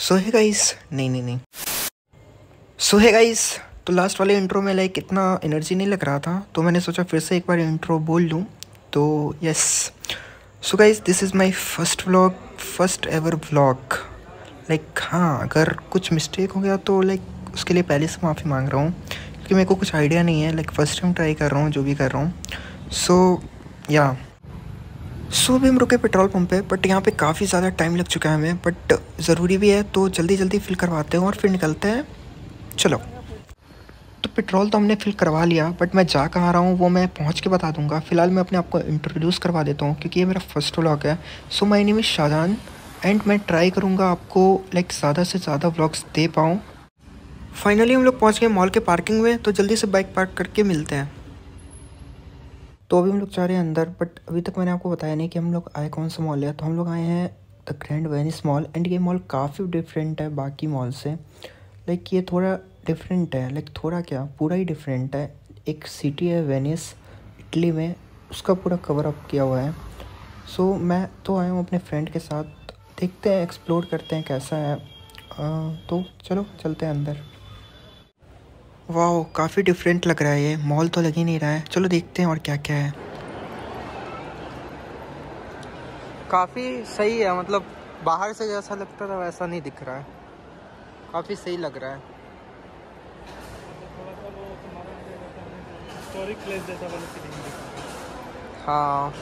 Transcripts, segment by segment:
सो है गाइस, नहीं। सो है गाइस, तो लास्ट वाले इंट्रो में लाइक इतना एनर्जी नहीं लग रहा था, तो मैंने सोचा फिर से एक बार इंट्रो बोल लूँ। तो yes, so guys, this is my first vlog, first ever vlog. Like हाँ, अगर कुछ मिस्टेक हो गया तो लाइक उसके लिए पहले से माफ़ी मांग रहा हूँ, क्योंकि मेरे को कुछ आइडिया नहीं है। लाइक फर्स्ट टाइम ट्राई कर रहा हूँ जो भी कर रहा हूँ। सो अभी हम रुके पेट्रोल पंप पे, बट यहाँ पे काफ़ी ज़्यादा टाइम लग चुका है हमें, बट ज़रूरी भी है तो जल्दी जल्दी फिल करवाते हैं और फिर निकलते हैं। चलो, तो पेट्रोल तो हमने फिल करवा लिया, बट मैं जा कहाँ रहा हूँ वो मैं पहुँच के बता दूँगा। फ़िलहाल मैं अपने आप को इंट्रोड्यूस करवा देता हूँ, क्योंकि ये मेरा फर्स्ट व्लॉग है। So my name is Shahjan and मैं ट्राई करूँगा आपको लाइक ज़्यादा से ज़्यादा व्लॉग्स दे पाऊँ। फाइनली हम लोग पहुँच गए मॉल के पार्किंग में, तो जल्दी से बाइक पार्क करके मिलते हैं। तो अभी हम लोग जा रहे हैं अंदर, बट अभी तक मैंने आपको बताया नहीं कि हम लोग आए कौन सा मॉल है। तो हम लोग आए हैं the Grand Venice Mall, and ये मॉल काफ़ी डिफरेंट है बाकी मॉल से। लाइक ये थोड़ा डिफरेंट है, लाइक थोड़ा क्या, पूरा ही डिफरेंट है। एक सिटी है वेनिस, इटली में, उसका पूरा कवर अप किया हुआ है। सो मैं तो आया हूँ अपने फ्रेंड के साथ, देखते हैं, एक्सप्लोर करते हैं कैसा है। तो चलो चलते हैं अंदर। वाह, काफ़ी डिफरेंट लग रहा है, ये मॉल तो लग ही नहीं रहा है। चलो देखते हैं और क्या क्या है। काफ़ी सही है, मतलब बाहर से जैसा लगता था वैसा नहीं दिख रहा है, काफ़ी सही लग रहा है। हिस्टोरिक प्लेस जैसा वाला फीलिंग है। हाँ,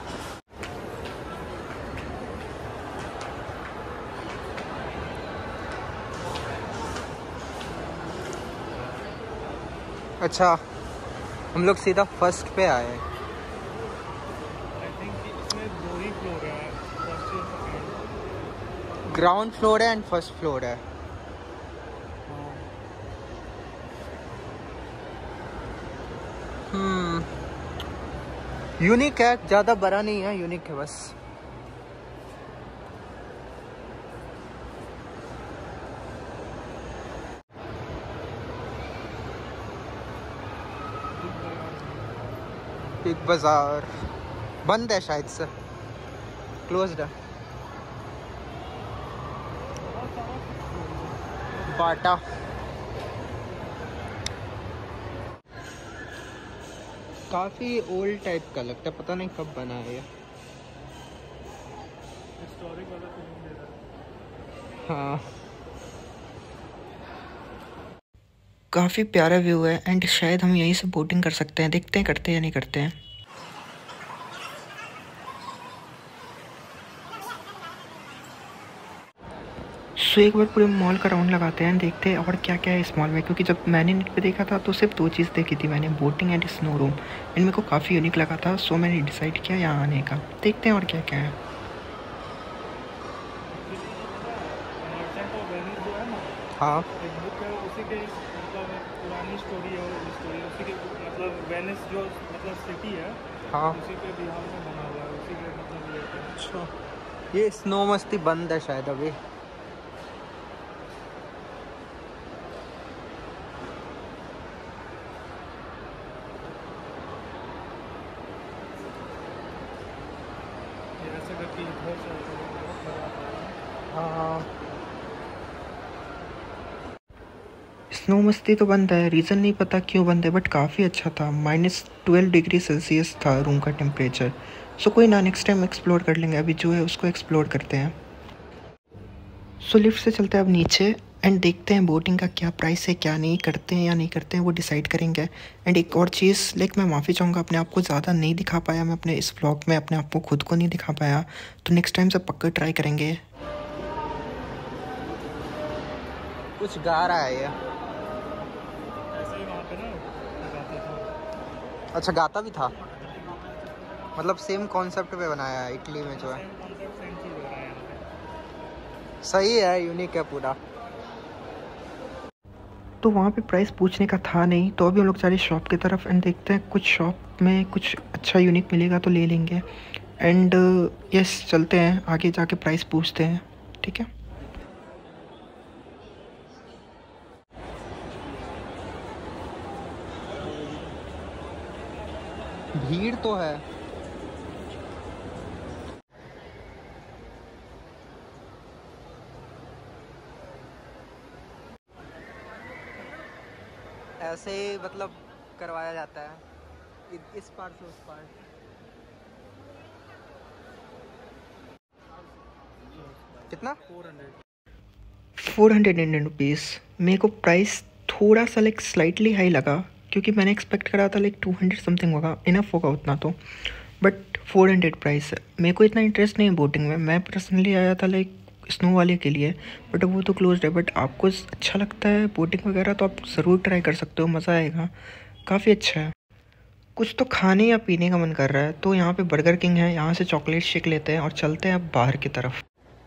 अच्छा, हम लोग सीधा फर्स्ट पे आए हैं। आई थिंक इसमें 2 ही फ्लोर है, फर्स्ट और सेकंड। ग्राउंड फ्लोर है एंड फर्स्ट फ्लोर है। यूनिक है, ज़्यादा बड़ा नहीं है, यूनिक है बस। बिग बाज़ार बंद है शायद से, क्लोज्ड है। बाटा, काफ़ी ओल्ड टाइप का लगता है, पता नहीं कब बना है ये। हिस्टोरिक वाला फीलिंग दे रहा है। हाँ, काफ़ी प्यारा व्यू है, एंड शायद हम यहीं से बोटिंग कर सकते हैं। देखते हैं करते हैं या नहीं करते हैं। सो एक बार पूरे मॉल का राउंड लगाते हैं, देखते हैं और क्या क्या है इस मॉल में, क्योंकि जब मैंने नेट पे देखा था तो सिर्फ 2 चीज़ देखी थी मैंने, boating and snow room, and मेरे को काफ़ी यूनिक लगा था। सो मैंने डिसाइड किया यहाँ आने का। देखते हैं और क्या क्या है। मर्चेंट ऑफ वेनिस जो है ना, हाँ एक बुक है, उसी के मतलब एक पुरानी स्टोरी है, वो स्टोरी उसी के मतलब वेनिस जो मतलब सिटी है, हाँ। उसी के बिहार में बना हुआ है, उसी के मतलब ये है। अच्छा, ये स्नो मस्ती बंद है शायद अभी। ये ऐसा करके इधर से बहुत मजा आता है। हाँ, स्नो मस्ती तो बंद है, रीज़न नहीं पता क्यों बंद है, बट काफ़ी अच्छा था। -12 डिग्री सेल्सियस था रूम का टेम्परेचर। सो कोई ना, नेक्स्ट टाइम एक्सप्लोर कर लेंगे, अभी जो है उसको एक्सप्लोर करते हैं। सो लिफ्ट से चलते हैं अब नीचे, एंड देखते हैं बोटिंग का क्या प्राइस है, क्या नहीं, करते हैं या नहीं करते हैं वो डिसाइड करेंगे। एंड एक और चीज़, लाइक मैं माफ़ी चाहूँगा, अपने आप को ज़्यादा नहीं दिखा पाया मैं अपने इस व्लॉग में, अपने आप को खुद को नहीं दिखा पाया, तो नेक्स्ट टाइम से पक्का ट्राई करेंगे। कुछ गा रहा है ये। ऐसे ही वहाँ पे ना गाता था। अच्छा, गाता भी था, मतलब सेम कॉन्सेप्ट पे बनाया है इटली में जो है। सेम कॉन्सेप्ट सेम चीज़ हो रहा है यहाँ पे। सही है, यूनिक है पूरा। तो वहाँ पे प्राइस पूछने का था नहीं, तो अभी हम लोग जा रहे शॉप की तरफ, एंड देखते हैं कुछ शॉप में कुछ अच्छा यूनिक मिलेगा तो ले लेंगे। एंड यस, चलते हैं आगे जाके प्राइस पूछते हैं, ठीक है। भीड़ तो है। ऐसे ही मतलब करवाया जाता है इस पार से उस पार। कितना? 400 इंडियन रुपीज़। मेरे को प्राइस थोड़ा सा लाइक स्लाइटली हाई लगा, क्योंकि मैंने एक्सपेक्ट करा था लाइक 200 समथिंग होगा, इनफ होगा उतना तो, बट 400 प्राइस है। मेरे को इतना इंटरेस्ट नहीं है बोटिंग में, मैं पर्सनली आया था लाइक स्नो वाले के लिए, बट वो तो क्लोज्ड है। बट आपको अच्छा लगता है बोटिंग वगैरह तो आप ज़रूर ट्राई कर सकते हो, मज़ा आएगा, काफ़ी अच्छा है। कुछ तो खाने या पीने का मन कर रहा है, तो यहाँ पे बर्गर किंग है, यहाँ से चॉकलेट शेक लेते हैं और चलते हैं अब बाहर की तरफ।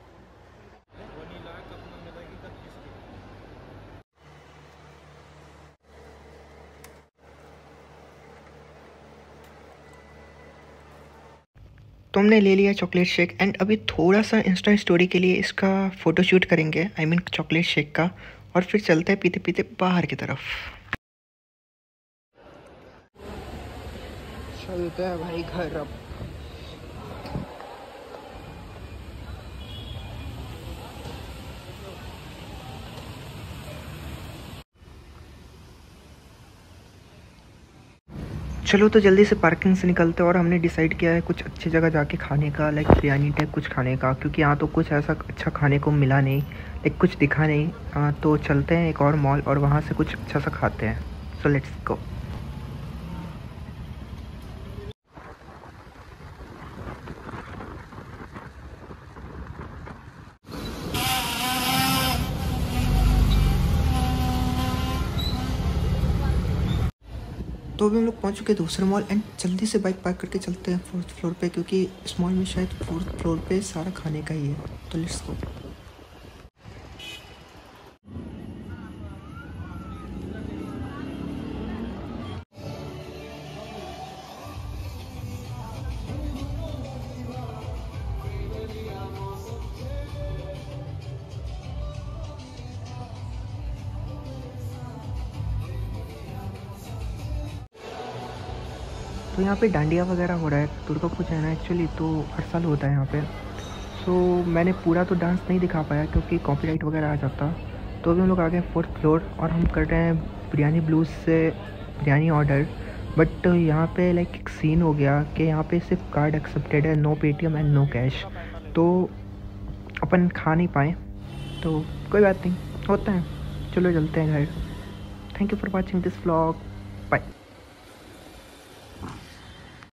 तो हमने ले लिया चॉकलेट शेक एंड अभी थोड़ा सा इंस्टा स्टोरी के लिए इसका फ़ोटो शूट करेंगे, आई मीन चॉकलेट शेक का, और फिर चलते हैं पीते पीते बाहर की तरफ। चलते हैं भाई घर अब। चलो तो जल्दी से पार्किंग से निकलते हैं, और हमने डिसाइड किया है कुछ अच्छी जगह जाके खाने का, लाइक बिरयानी टाइप कुछ खाने का, क्योंकि यहाँ तो कुछ ऐसा अच्छा खाने को मिला नहीं, लाइक कुछ दिखा नहीं। तो चलते हैं एक और मॉल और वहाँ से कुछ अच्छा सा खाते हैं। So let's go. तो अभी हम लोग पहुँच चुके हैं दूसरे मॉल एंड जल्दी से बाइक पार्क करके चलते हैं 4th फ्लोर पे, क्योंकि इस मॉल में शायद 4th फ्लोर पे सारा खाने का ही है। तो लेट्स गो। तो यहाँ पे डांडिया वगैरह हो रहा है, दुर्गा पूजा है ना एक्चुअली, तो हर साल होता है यहाँ पे। सो मैंने पूरा तो डांस नहीं दिखा पाया क्योंकि कॉपीराइट वगैरह आ जाता। तो अभी हम लोग आ गए 4th फ्लोर और हम कर रहे हैं बिरयानी ब्लूज से बिरयानी ऑर्डर। बट यहाँ पे लाइक एक सीन हो गया कि यहाँ पे सिर्फ कार्ड एक्सेप्टेड है, no Paytm and no cash, तो अपन खा नहीं पाए। तो कोई बात नहीं, होता है, चलो चलते हैं घर। Thank you for watching this vlog.